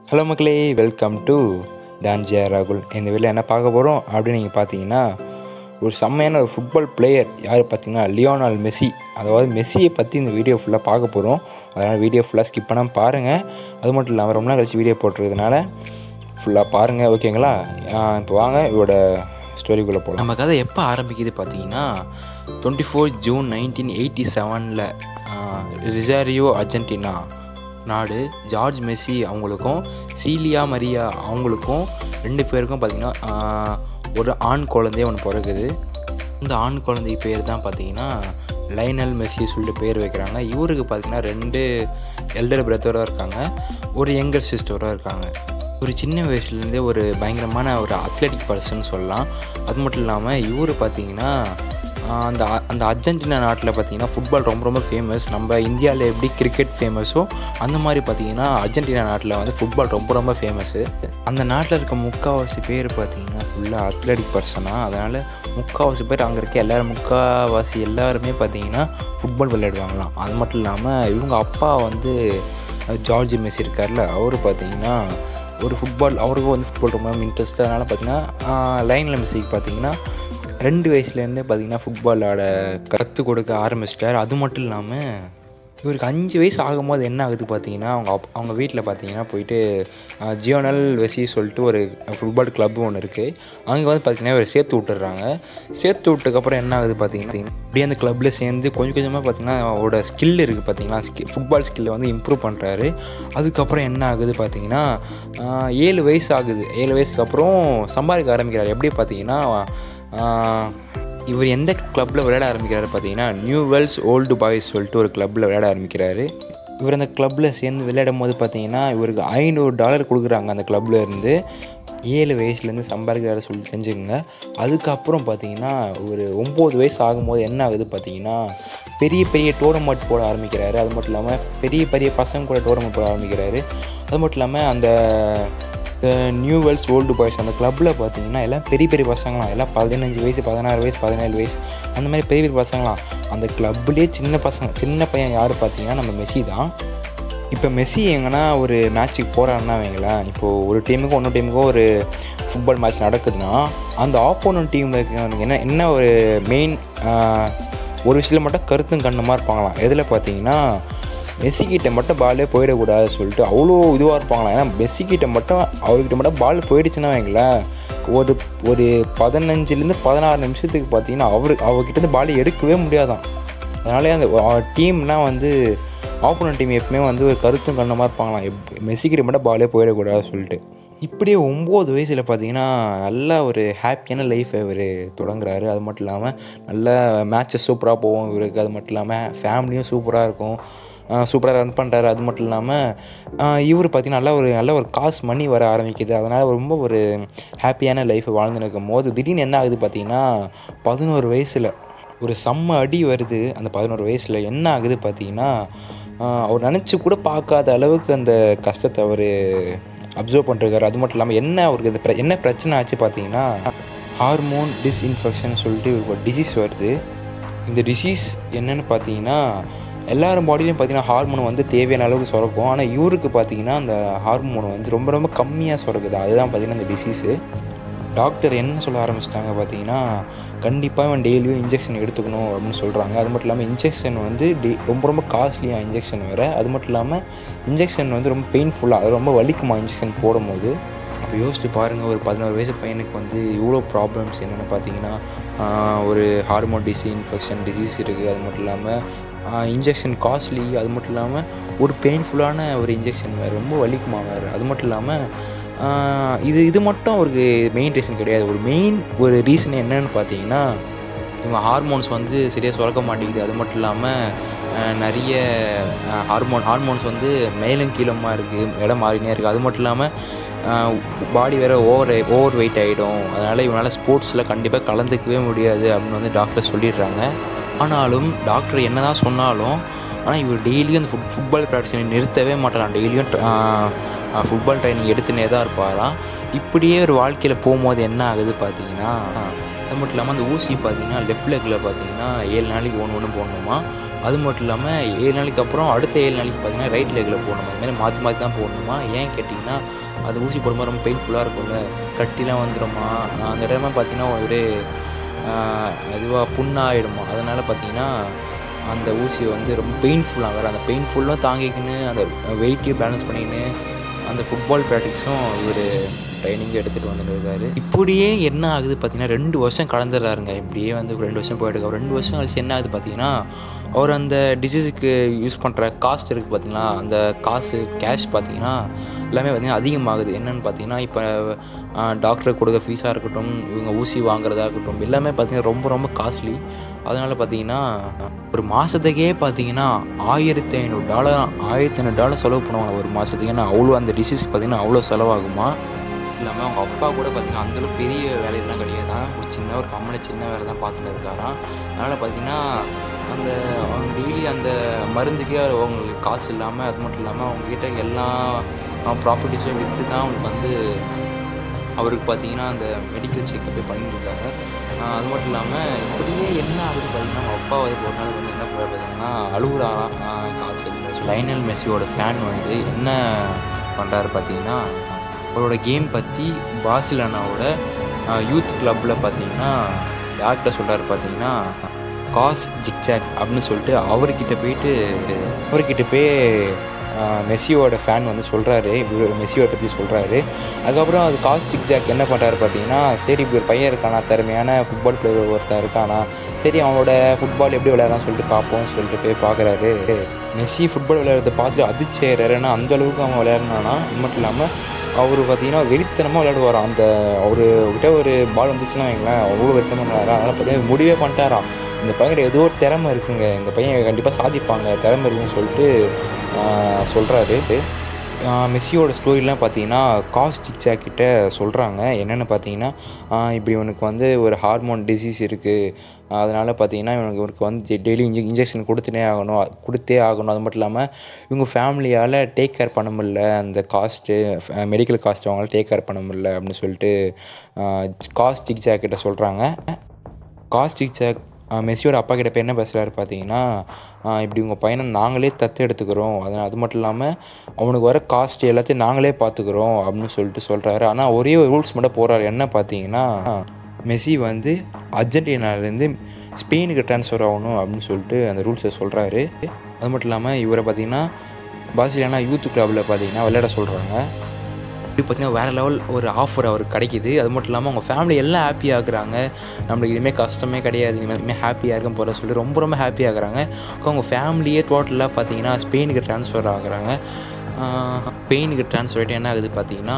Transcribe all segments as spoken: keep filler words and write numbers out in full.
Hello மக்களே, welcome to Don J ராகுல். இந்த வீடியோவில் என்ன பார்க்க போகிறோம் அப்படின்னு நீங்கள் பார்த்தீங்கன்னா, ஒரு செம்மையான ஒரு ஃபுட்பால் பிளேயர் யார் பார்த்தீங்கன்னா லியோனல் மெஸ்ஸி. அதாவது மெஸ்ஸியை பற்றி இந்த வீடியோ ஃபுல்லாக பார்க்க போகிறோம். அதனால் வீடியோ ஃபுல்லாக ஸ்கிப் பண்ணாமல் பாருங்கள். அது மட்டும் இல்லாமல் ரொம்ப நாள் கழிச்சு வீடியோ போட்டிருக்கிறதுனால ஃபுல்லாக பாருங்கள், ஓகேங்களா? இப்போ வாங்க இவரோட ஸ்டோரிக்குள்ளே போகலாம். நம்ம கதை எப்போ ஆரம்பிக்குது பார்த்தீங்கன்னா, twenty four June nineteen eighty செவனில் ரிசாரியோ அர்ஜென்டினா நாடு ஜார்ஜ் மெஸ்ஸி அவங்களுக்கும் சீலியா மரியா அவங்களுக்கும் ரெண்டு பேருக்கும் பார்த்திங்கன்னா ஒரு ஆண் குழந்தைய ஒன்று பிறகுது. இந்த ஆண் குழந்தை பேர் தான் பார்த்திங்கன்னா லைனல் மெஸ்ஸி சொல்லிட்டு பேர் வைக்கிறாங்க. இவருக்கு பார்த்திங்கன்னா ரெண்டு எல்டர் பிரதராக இருக்காங்க, ஒரு யங்கர் சிஸ்டராக இருக்காங்க. ஒரு சின்ன வயசுலேருந்தே ஒரு பயங்கரமான ஒரு அத்லெட்டிக் பர்சன் சொல்லலாம். அது மட்டும் இல்லாமல் இவர் பார்த்திங்கன்னா அந்த அந்த அர்ஜென்டினா நாட்டில் பார்த்திங்கன்னா ஃபுட்பால் ரொம்ப ரொம்ப ஃபேமஸ். நம்ம இந்தியாவில் எப்படி கிரிக்கெட் ஃபேமஸோ அந்த மாதிரி பார்த்திங்கன்னா அர்ஜென்டினா நாட்டில் வந்து ஃபுட்பால் ரொம்ப ரொம்ப ஃபேமஸ்ஸு. அந்த நாட்டில் இருக்க முக்கால்வாசி பேர் பார்த்திங்கன்னா ஃபுல்லாக அத்லெட்டிக் பர்சனாக. அதனால் முக்கால்வாசி பேர் அங்கே இருக்க எல்லோரும் முக்கால்வாசி எல்லாருமே பார்த்திங்கன்னா ஃபுட்பால் விளையாடுவாங்களாம். அது மட்டும் இல்லாமல் இவங்க அப்பா வந்து ஜார்ஜ் மெஸ்ஸி இருக்கார்ல, அவர் பார்த்திங்கன்னா ஒரு ஃபுட்பால் அவருக்கும் வந்து ஃபுட்பால் ரொம்ப இன்ட்ரெஸ்ட். அதனால் பார்த்திங்கன்னா லைனில் மெஸ்ஸிக்கு பார்த்திங்கன்னா ரெண்டு வயசுலேருந்தே பார்த்திங்கன்னா ஃபுட்பால் ஆட கற்றுக் கொடுக்க ஆரம்பிச்சிட்டார். அது மட்டும் இல்லாமல் இவருக்கு அஞ்சு வயசு ஆகும்போது என்ன ஆகுது பார்த்திங்கன்னா, அவங்க அப் அவங்க வீட்டில் பார்த்திங்கன்னா போயிட்டு ஜியோனல் வெசி சொல்லிட்டு ஒரு ஃபுட்பால் கிளப் ஒன்று இருக்குது. அங்கே வந்து பார்த்திங்கன்னா இவர் சேர்த்து விட்டுறாங்க. சேர்த்து விட்டதுக்கப்புறம் என்ன ஆகுது பார்த்திங்கன்னா, அப்படியே அந்த கிளப்பில் சேர்ந்து கொஞ்சம் கொஞ்சமாக பார்த்திங்கன்னா அவரோட ஸ்கில் இருக்குது பார்த்திங்களா, ஸ்கி ஃபுட்பால் ஸ்கில்லை வந்து இம்ப்ரூவ் பண்ணுறாரு. அதுக்கப்புறம் என்ன ஆகுது பார்த்திங்கன்னா, ஏழு வயசு ஆகுது. ஏழு வயசுக்கு அப்புறம் சம்பாதிக்க ஆரம்பிக்கிறார். எப்படி பார்த்திங்கன்னா, இவர் எந்த கிளப்பில் விளையாட ஆரம்பிக்கிறாரு பார்த்தீங்கன்னா நியூவெல்ஸ் ஓல்டு பாய்ஸ் சொல்லிட்டு ஒரு கிளப்பில் விளையாட ஆரம்பிக்கிறாரு. இவர் அந்த கிளப்பில் சேர்ந்து விளையாடும் போது பார்த்தீங்கன்னா இவருக்கு ஐநூறு டாலர் கொடுக்குறாங்க அந்த கிளப்பில் இருந்து. ஏழு வயசுலேருந்து சம்பாதிக்கிறாரு சொல்லி செஞ்சுக்கோங்க. அதுக்கப்புறம் பார்த்தீங்கன்னா ஒரு ஒம்பது வயசு ஆகும்போது என்ன ஆகுது பார்த்தீங்கன்னா, பெரிய பெரிய டோர்னமெண்ட் போட ஆரம்பிக்கிறாரு. அது மட்டும் இல்லாமல் பெரிய பெரிய பசங்க கூட டோர்னமெண்ட் போட ஆரம்பிக்கிறாரு. அது மட்டும் இல்லாமல் அந்த நியூவெல்ஸ் ஓல்டு பாய்ஸ் அந்த கிளப்பில் பார்த்தீங்கன்னா எல்லாம் பெரிய பெரிய பசங்களாம், எல்லாம் பதினஞ்சு வயசு பதினாறு வயசு பதினேழு வயசு அந்த மாதிரி பெரிய பெரிய பசங்களாம். அந்த கிளப்லேயே சின்ன பசங்க சின்ன பையன் யார் பார்த்தீங்கன்னா நம்ம மெஸ்ஸி தான். இப்போ மெஸ்ஸி எங்கன்னா ஒரு மேட்ச்சுக்கு போகிறாருன்னா வைங்களேன், இப்போது ஒரு டீமுக்கும் இன்னொரு டீமுக்கும் ஒரு ஃபுட்பால் மேட்ச் நடக்குதுன்னா அந்த ஆப்போனன்ட் டீமில் இருக்கிறவனுக்கு என்ன என்ன ஒரு மெயின் ஒரு விஷயத்தில் மட்டும் கருத்தும் கண்ணுமாக இருப்பாங்களாம். எதில் பார்த்தீங்கன்னா மெஸ்ஸிக்கிட்ட மட்டும் பாலே போயிடக்கூடாது சொல்லிட்டு அவ்வளோ இதுவாக இருப்பாங்களாம். ஏன்னா மெஸ்ஸிக்கிட்ட மட்டும் அவர்கிட்ட மட்டும் பால் போயிடுச்சுன்னா வைங்களேன், ஒரு ஒரு பதினஞ்சுலேருந்து பதினாறு நிமிஷத்துக்கு பார்த்தீங்கன்னா அவரு அவர்கிட்ட பால் எடுக்கவே முடியாதான். அதனாலே அந்த டீம்லாம் வந்து ஆப்போனன்ட் டீம் எப்பவுமே வந்து ஒரு கருத்தும் கண்ணமாக இருப்பாங்களாம், எப் மெஸ்ஸிக்கிட்ட மட்டும் பாலே போயிடக்கூடாது சொல்லிட்டு. இப்படியே ஒம்பது வயசில் பார்த்தீங்கன்னா நல்ல ஒரு ஹாப்பியான லைஃப்பை இவர் தொடங்குறாரு. அது மட்டும் இல்லாமல் நல்ல மேட்சஸ் சூப்பராக போகும் இவருக்கு. அது மட்டும் இல்லாமல் ஃபேமிலியும் சூப்பராக இருக்கும், சூப்பராக ரன் பண்ணுறாரு. அது மட்டும் இல்லாமல் இவர் பார்த்திங்கன்னா நல்ல ஒரு நல்ல ஒரு காசு மணி வர ஆரம்பிக்குது. அதனால் ரொம்ப ஒரு ஹாப்பியான லைஃப்பை வாழ்ந்துன்னு இருக்கும் போது திடீர்னு என்ன ஆகுது பார்த்திங்கன்னா, பதினோரு வயசில் ஒரு செம்ம அடி வருது. அந்த பதினோரு வயசில் என்ன ஆகுது பார்த்திங்கன்னா, அவர் நினச்சி கூட பார்க்காத அளவுக்கு அந்த கஷ்டத்தை அவர் அப்சர்வ் பண்ணிருக்காரு. அது மட்டும் இல்லாமல் என்ன அவருக்கு இந்த என்ன பிரச்சனை ஆச்சு பார்த்திங்கன்னா, ஹார்மோன் டிஸ்இன்ஃபெக்ஷன் சொல்லிட்டு இவருக்கு ஒரு டிசீஸ் வருது. இந்த டிசீஸ் என்னென்னு பார்த்தீங்கன்னா, எல்லாரும் பாடியிலையும் பார்த்திங்கன்னா ஹார்மோன் வந்து தேவையான அளவுக்கு சுரக்கும். ஆனால் இவருக்கு பார்த்திங்கன்னா அந்த ஹார்மோன் வந்து ரொம்ப ரொம்ப கம்மியாக சுரக்குது. அதுதான் பார்த்திங்கன்னா இந்த டிசீஸு. டாக்டர் என்ன சொல்ல ஆரம்பிச்சிட்டாங்க பார்த்தீங்கன்னா, கண்டிப்பாக இவன் டெய்லியும் இன்ஜெக்ஷன் எடுத்துக்கணும் அப்படின்னு சொல்கிறாங்க. அது மட்டும் இல்லாமல் இன்ஜெக்ஷன் வந்து டெய் ரொம்ப ரொம்ப காஸ்ட்லியாக இன்ஜெக்ஷன் வேறு. அது மட்டும் இல்லாமல் இன்ஜெக்ஷன் வந்து ரொம்ப பெயின்ஃபுல்லாக, அது ரொம்ப வலிக்குமா இன்ஜெக்ஷன் போடும்போது. அப்போ யோசிச்சு பாருங்கள், ஒரு பதினோரு வயசு பையனுக்கு வந்து இவ்வளோ ப்ராப்ளம்ஸ் என்னென்னு பார்த்தீங்கன்னா, ஒரு ஹார்மோன் டிஸ்இன்ஃபெக்ஷன் டிசீஸ் இருக்குது. அது மட்டும் இல்லாமல் இன்ஜெக்ஷன் காஸ்ட்லி. அது மட்டும் இல்லாமல் ஒரு பெயின்ஃபுல்லான ஒரு இன்ஜெக்ஷன் வேறு, ரொம்ப வலிக்குமா வேறு. அது மட்டும் இல்லாமல் இது இது மட்டும் அவருக்கு மெயின் ரீசன் கிடையாது. ஒரு மெயின் ஒரு ரீசன் என்னன்னு பார்த்தீங்கன்னா, இவங்க ஹார்மோன்ஸ் வந்து சரியாக சுரக்க மாட்டேங்குது. அது மட்டும் இல்லாமல் நிறைய ஹார்மோன் ஹார்மோன்ஸ் வந்து மேலும் கீழமாக இருக்குது, இடம் மாறினே இருக்குது. அது மட்டும் இல்லாமல் பாடி வேறு ஓவர் ஓவர் வெயிட் ஆகிடும். அதனால் இவனால் ஸ்போர்ட்ஸில் கண்டிப்பாக கலந்துக்கவே முடியாது அப்படின்னு வந்து டாக்டர் சொல்லிடுறாங்க. ஆனாலும் டாக்டர் என்ன தான் சொன்னாலும் ஆனால் இவர் டெய்லியும் அந்த ஃபுட் ஃபுட்பால் ப்ராக்டிஸை நிறுத்தவே மாட்டாராம். டெய்லியும் ஃபுட்பால் ட்ரைனிங் எடுத்துனே தான் இருப்பாராம். இப்படியே ஒரு வாழ்க்கையில் போகும்போது என்ன ஆகுது பார்த்தீங்கன்னா, அது மட்டும் இல்லாமல் அந்த ஊசி பார்த்தீங்கன்னா லெஃப்ட் லெக்கில் பார்த்தீங்கன்னா ஏழு நாளைக்கு ஒன்று ஒன்று போடணுமா. அது மட்டும் இல்லாமல் ஏழு நாளைக்கு அப்புறம் அடுத்த ஏழு நாளைக்கு பார்த்தீங்கன்னா ரைட் லெக்கில் போடணும். அதுமாதிரி மாற்றி மாற்றி தான் போடணுமா. ஏன் கேட்டிங்கன்னா அது ஊசி போடும்போது ரொம்ப பெயின்ஃபுல்லாக இருக்கும்ல, கட்டிலாம் வந்துடுமா, அந்த இடமா பார்த்தீங்கன்னா ஒரு இதுவாக புண்ணாகிடுமா. அதனால் பார்த்தீங்கன்னா அந்த ஊசியை வந்து ரொம்ப பெயின்ஃபுல்லாக வேறு அந்த பெயின்ஃபுல்லும் தாங்கிக்கின்னு அந்த வெயிட்டையும் பேலன்ஸ் பண்ணிக்கின்னு அந்த ஃபுட்பால் ப்ராக்டிக்ஸும் இவர் ட்ரைனிங் எடுத்துகிட்டு வந்துட்டு இருக்காரு. இப்படியே என்ன ஆகுது பார்த்தீங்கன்னா ரெண்டு வருஷம் கலந்துடுறாருங்க. இப்படியே வந்து ரெண்டு வருஷம் போயிட்டு ரெண்டு வருஷம் கழிச்சு என்ன ஆகுது பார்த்தீங்கன்னா அவர் அந்த டிசீஸுக்கு யூஸ் பண்ணுற காஸ்ட் இருக்குது பார்த்தீங்களா, அந்த காசு கேஷ் பார்த்தீங்கன்னா எல்லாமே பார்த்திங்கன்னா அதிகமாகுது. என்னென்னு பார்த்தீங்கன்னா இப்போ டாக்டருக்கு கொடுக்க ஃபீஸாக இருக்கட்டும், இவங்க ஊசி வாங்குறதா இருக்கட்டும், எல்லாமே பார்த்திங்கன்னா ரொம்ப ரொம்ப காஸ்ட்லி. அதனால் பார்த்தீங்கன்னா ஒரு மாதத்துக்கே பார்த்தீங்கன்னா ஆயிரத்தி ஐநூறு டாலர் ஆயிரத்தி ஐநூறு டாலர் செலவு பண்ணுவாங்க ஒரு மாதத்துக்கு. ஏன்னா அவ்வளோ அந்த டிசீஸ்க்கு பார்த்திங்கன்னா அவ்வளோ செலவாகுமா. இல்லாமல் அவங்க அப்பா கூட பார்த்திங்கன்னா அந்தளவுக்கு பெரிய வேலையெல்லாம் கிடையாது, ஒரு சின்ன ஒரு கம்மலை சின்ன வேலை தான் பார்த்துட்டு இருக்காராம். அதனால் பார்த்திங்கன்னா அந்த அவங்க டெய்லி அந்த மருந்துக்கே அவங்களுக்கு காசு இல்லாமல், அது மட்டும் இல்லாமல் அவங்கக்கிட்ட எல்லா ப்ராப்பர்ட்டிஸும் விற்று தான் அவங்களுக்கு வந்து அவருக்கு பார்த்திங்கன்னா அந்த மெடிக்கல் செக்கப்பே பண்ணிட்டுருக்காங்க. அது மட்டும் இல்லாமல் இப்படியே என்ன ஆகுது பார்த்திங்கன்னா அவங்க அப்பா வந்து ஒரு நாள் வந்து என்ன பார்த்தீங்கன்னா அழுகுறாராம் காசு இல்லை. லைனல் மெஸ்ஸியோட ஃபேன் வந்து என்ன பண்ணுறாரு பார்த்திங்கன்னா அவரோட கேம் பற்றி பார்சிலோனாவோட யூத் கிளப்பில் பார்த்தீங்கன்னா யார்கிட்ட சொல்கிறாரு பார்த்தீங்கன்னா காஸ் ஜிக்ஜாக் அப்படின்னு சொல்லிட்டு அவர்கிட்ட போயிட்டு அவர்கிட்ட போய் மெஸ்ஸியோட ஃபேன் வந்து சொல்கிறாரு, இவர் மெஸ்ஸியோட பற்றி சொல்கிறாரு. அதுக்கப்புறம் அது காஸ் ஜிக்ஜாக் என்ன பண்ணுறாரு பார்த்தீங்கன்னா சரி இப்படி ஒரு பையன் இருக்கானா, திறமையான ஃபுட்பால் பிளேயர் ஒருத்தர் இருக்கானா, சரி அவனோட ஃபுட்பால் எப்படி விளையாடலாம் சொல்லிட்டு பார்ப்போம்னு சொல்லிட்டு போய் பார்க்குறாரு. மெஸ்ஸி ஃபுட்பால் விளையாடுறத பார்த்துட்டு அதிர்ச்சியாகிறாரு. ஏன்னா அந்தளவுக்கு அவன் விளையாடினானா. அது மட்டும் இல்லாமல் அவர் பார்த்தீங்கன்னா வெறித்தனமாக விளையாடுவாராம். அந்த அவர்கிட்ட ஒரு பால் வந்துச்சுன்னா வைங்களேன் அவ்வளோ வெறித்தனமாக விளையாடுறான். அதனால் பார்த்தீங்கன்னா முடிவே பண்ணிட்டாராம் இந்த பையன்கிட்ட ஏதோ ஒரு திறமை இருக்குங்க, இந்த பையன் கண்டிப்பாக சாதிப்பாங்க, திறமை இருக்குன்னு சொல்லிட்டு சொல்கிறாரு. மெஸ்ஸியோட ஸ்டோரிலாம் பார்த்தீங்கன்னா காஸ் ஜிக்ஜாக் கிட்ட சொல்கிறாங்க. என்னென்னு பார்த்தீங்கன்னா இப்படி இவனுக்கு வந்து ஒரு ஹார்மோன் டிசீஸ் இருக்குது, அதனால் பார்த்தீங்கன்னா இவனுக்கு இவனுக்கு வந்து டெய்லி இன்ஜெ இன்ஜெக்ஷன் கொடுத்துனே ஆகணும் கொடுத்தே ஆகணும் அது மட்டும் இல்லாமல் இவங்க ஃபேமிலியால் டேக் கேர் பண்ண முடியல, அந்த காஸ்ட்டு மெடிக்கல் காஸ்ட்டு அவங்களால டேக் கேர் பண்ண முடியல அப்படின்னு சொல்லிட்டு காஸ் ஜிக்ஜாக் கிட்ட சொல்கிறாங்க. காஸ் ஜிக்ஜாக் மெஸ்ஸியோட அப்பா கிட்ட போய் என்ன பேசுகிறாரு பார்த்தீங்கன்னா இப்படி உங்கள் பையனை நாங்களே தத்து எடுத்துக்கிறோம், அது அது மட்டும் இல்லாமல் அவனுக்கு வர காஸ்ட் எல்லாத்தையும் நாங்களே பார்த்துக்குறோம் அப்படின்னு சொல்லிட்டு சொல்கிறாரு. ஆனால் ஒரே ஒரு ரூல்ஸ் மட்டும் போடுறாரு. என்ன பார்த்தீங்கன்னா மெஸ்ஸி வந்து அர்ஜென்டினாலேருந்து ஸ்பெயினுக்கு ட்ரான்ஸ்ஃபர் ஆகணும் அப்படின்னு சொல்லிட்டு அந்த ரூல்ஸை சொல்கிறாரு. அது மட்டும் இல்லாமல் இவரை பார்த்திங்கன்னா பார்சிலோனா யூத் கிளப்பில் பார்த்திங்கன்னா விளையாட சொல்கிறாங்க. இது பார்த்திங்கன்னா வேறு லெவல் ஒரு ஆஃபர் அவருக்கு கிடைக்கிது. அது மட்டும் இல்லாமல் அவங்க ஃபேமிலி எல்லாம் ஹாப்பியாக இருக்கிறாங்க, நம்மளுக்கு இனிமேல் கஷ்டமே கிடையாது, இனிமேல் ஹாப்பியாக இருக்கும் போகிற சொல்லி ரொம்ப ரொம்ப ஹாப்பியாக இருக்கிறாங்க. அவங்க ஃபேமிலியே டோட்டலாக பார்த்திங்கன்னா ஸ்பெயினுக்கு ட்ரான்ஸ்ஃபர் ஆகுறாங்க. ஸ்பெயினுக்கு ட்ரான்ஸ்ஃபர் ஆகிட்டு என்ன ஆகுது பார்த்திங்கன்னா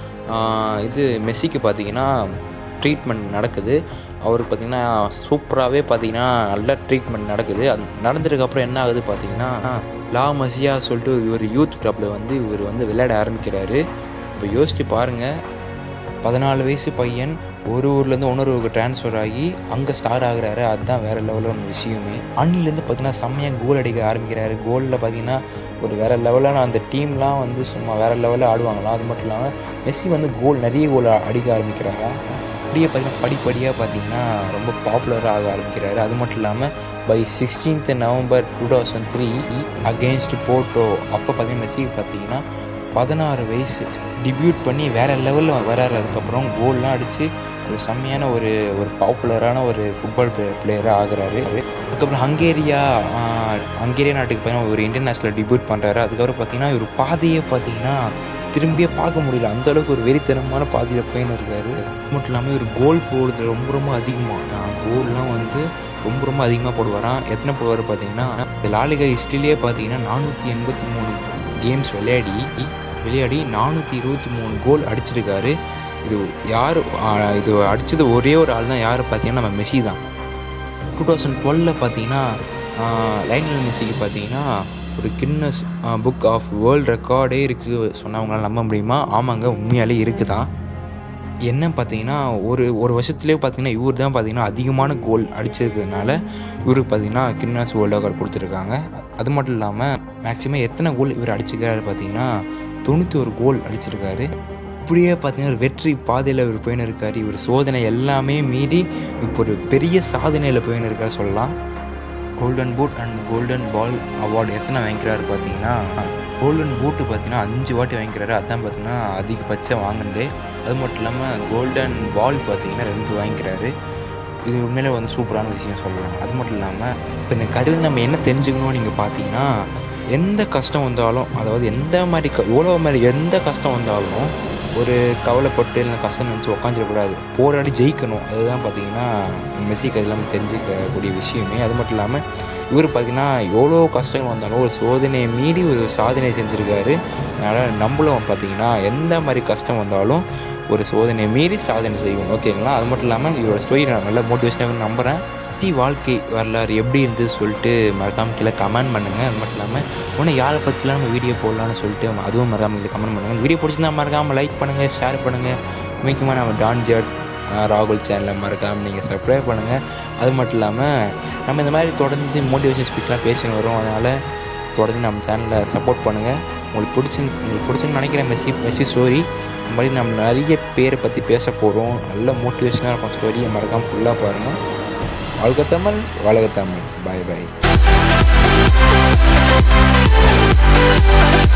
இது மெஸ்ஸிக்கு பார்த்திங்கன்னா ட்ரீட்மெண்ட் நடக்குது. அவருக்கு பார்த்திங்கன்னா சூப்பராகவே பார்த்திங்கன்னா நல்ல ட்ரீட்மெண்ட் நடக்குது. அது நடந்ததுக்கப்புறம் என்ன ஆகுது பார்த்திங்கன்னா லா மசியா சொல்லிட்டு இவர் யூத் கிளப்பில் வந்து இவர் வந்து விளையாட ஆரம்பிக்கிறாரு. இப்போ யோசிச்சு பாருங்கள், பதினாலு வயசு பையன் ஒரு ஊர்லேருந்து இன்னொரு ஊருக்கு ட்ரான்ஸ்ஃபர் ஆகி அங்கே ஸ்டார் ஆகுறாரு. அதுதான் வேறு லெவலான விஷயமே. அன்னிலேருந்து பார்த்திங்கன்னா செம்மையாக கோல் அடிக்க ஆரம்பிக்கிறாரு. கோலில் பார்த்திங்கன்னா ஒரு வேறு லெவலான அந்த டீம்லாம் வந்து சும்மா வேறு லெவலில் ஆடுவாங்களாம். அது மட்டும் இல்லாமல் மெஸ்ஸி வந்து கோல் நிறைய கோல் அடிக்க ஆரம்பிக்கிறாரா. அப்படியே பார்த்திங்கன்னா படிப்படியாக பார்த்திங்கன்னா ரொம்ப பாப்புலராக ஆக ஆரம்பிக்கிறாரு. அது மட்டும் இல்லாமல் by sixteenth November two thousand three against Porto அப்போ பார்த்திங்கன்னா மெஸ்ஸிக்கு பார்த்திங்கன்னா பதினாறு வயசு டிபியூட் பண்ணி வேறு லெவலில் வராரு. அதுக்கப்புறம் கோல்லாம் அடித்து ஒரு செம்மையான ஒரு ஒரு பாப்புலரான ஒரு ஃபுட்பால் பிளே பிளேயராக ஆகுறாரு. அதுக்கப்புறம் ஹங்கேரியா ஹங்கேரியா நாட்டுக்கு பார்த்தீங்கன்னா ஒரு இன்டர்நேஷ்னல் டிபியூட் பண்ணுறாரு. அதுக்கப்புறம் பார்த்திங்கன்னா ஒரு பாதையை பார்த்திங்கன்னா திரும்பியே பார்க்க முடியல, அந்தளவுக்கு ஒரு வெறித்தனமான பாதையில் போயின்னு இருக்காரு. அது மட்டும் இல்லாமல் ஒரு கோல் போடுறது ரொம்ப ரொம்ப அதிகமாக கோல்லாம் வந்து ரொம்ப ரொம்ப அதிகமாக போடுவாராம். எத்தனை போடுவார் பார்த்திங்கன்னா இந்த லாலிகா ஹிஸ்ட்ரியிலே பார்த்திங்கன்னா நானூற்றி எண்பத்தி மூணு கேம்ஸ் விளையாடி விளையாடி நானூற்றி இருபத்தி மூணு கோல் அடிச்சிருக்காரு. இது யார் இது அடித்தது ஒரே ஒரு ஆள் தான், யார் பார்த்தீங்கன்னா நம்ம மெஸ்ஸி தான். டூ தௌசண்ட் டுவெலில் பார்த்தீங்கன்னா லைனல் மெஸ்ஸிக்கு பார்த்தீங்கன்னா ஒரு கின்னஸ் புக் ஆஃப் வேர்ல்டு ரெக்கார்டே இருக்குது சொன்னவங்களால நம்ப முடியுமா? ஆமாங்க, உண்மையாலே இருக்குது தான். என்ன பார்த்தீங்கன்னா ஒரு ஒரு வருஷத்துலேயே பார்த்தீங்கன்னா இவர் தான் பார்த்தீங்கன்னா அதிகமான கோல் அடிச்சிருக்கிறதுனால இவருக்கு பார்த்தீங்கன்னா கின்னஸ் வேர்ல்டு ரெக்கார்ட் கொடுத்துருக்காங்க. அது மட்டும் இல்லாமல் மேக்ஸிமம் எத்தனை கோல் இவர் அடிச்சிருக்காரு பார்த்தீங்கன்னா தொண்ணூற்றி ஒரு கோல் அடிச்சிருக்காரு. இப்படியே பார்த்தீங்கன்னா ஒரு வெற்றி பாதையில் இவர் போயின்னு இருக்கார். இவர் சோதனை எல்லாமே மீறி இப்போ ஒரு பெரிய சாதனையில் போயின்னு இருக்கார் சொல்லலாம். Golden boot and golden ball award எத்தனை வாங்கிக்கிறாரு பார்த்தீங்கன்னா, கோல்டன் பூட்டு பார்த்தீங்கன்னா அஞ்சு வாட்டி வாங்கிக்கிறாரு. அதுதான் பார்த்தீங்கன்னா அதிகபட்சம் வாங்கினதே. அது மட்டும் இல்லாமல் கோல்டன் பால் பார்த்தீங்கன்னா ரெண்டு வாங்கிக்கிறாரு. இது உண்மையிலே வந்து சூப்பரான விஷயம் சொல்லலாம். அது மட்டும் இல்லாமல் இப்போ இந்த கதையில் நம்ம என்ன தெரிஞ்சுக்கணும்னு நீங்கள் பார்த்தீங்கன்னா, எந்த கஷ்டம் வந்தாலும், அதாவது எந்த மாதிரி க எவ்வளோ மாதிரி எந்த கஷ்டம் வந்தாலும் ஒரு கவலைப்பட்டு இல்லை கஷ்டம் நினச்சி உக்காந்துடக்கூடாது. போராடி ஜெயிக்கணும். அதுதான் பார்த்தீங்கன்னா மெஸ்ஸி கதையில் நம்ம தெரிஞ்சுக்கக்கூடிய விஷயமே. அது மட்டும் இல்லாமல் இவர் பார்த்திங்கன்னா எவ்வளோ கஷ்டங்கள் வந்தாலும் ஒரு சோதனையை மீறி ஒரு சாதனை செஞ்சுருக்காரு. அதனால் நம்மளும் பார்த்திங்கன்னா எந்த மாதிரி கஷ்டம் வந்தாலும் ஒரு சோதனையை மீறி சாதனை செய்வோம். ஓகேங்களா? அது மட்டும் இல்லாமல் இவரோட ஸ்டோரி நான் நல்லா மோட்டிவேஷனாக நம்புகிறேன். தி வாழ்க்கை வரலாறு எப்படி இருந்தது சொல்லிட்டு மறக்காமல் கீழே கமெண்ட் பண்ணுங்கள். அது மட்டும் இல்லாமல் இன்னும் யாரை பற்றிலாம் நம்ம வீடியோ போடலான்னு சொல்லிட்டு அதுவும் மறக்காமல் கீழே கமெண்ட் பண்ணுங்கள். வீடியோ பிடிச்சிருந்தா மறக்காமல் லைக் பண்ணுங்கள், ஷேர் பண்ணுங்கள். முக்கியமாக நம்ம டான்ஜியர் ராகுல் சேனலை மறக்காமல் நீங்கள் சப்ஸ்கிரைப் பண்ணுங்கள். அது மட்டும் இல்லாமல் நம்ம இந்த மாதிரி தொடர்ந்து மோட்டிவேஷன் ஸ்பீச்லாம் பேசின்னு வரோம். அதனால் தொடர்ந்து நம்ம சேனலை சப்போர்ட் பண்ணுங்கள். உங்களுக்கு பிடிச்சி உங்களுக்கு பிடிச்சுன்னு நினைக்கிறேன் மெஸ்ஸி மெஸ்ஸி ஸ்டோரி. இந்த மாதிரி நம்ம நிறைய பேரை பற்றி பேச போகிறோம். நல்ல மோட்டிவேஷனாக இருக்கும் ஸ்டோரியை மறக்காமல் ஃபுல்லாக பாருங்கள். வாழ்க தமிழ், வாழ்க தமிழ். பாய் பாய்.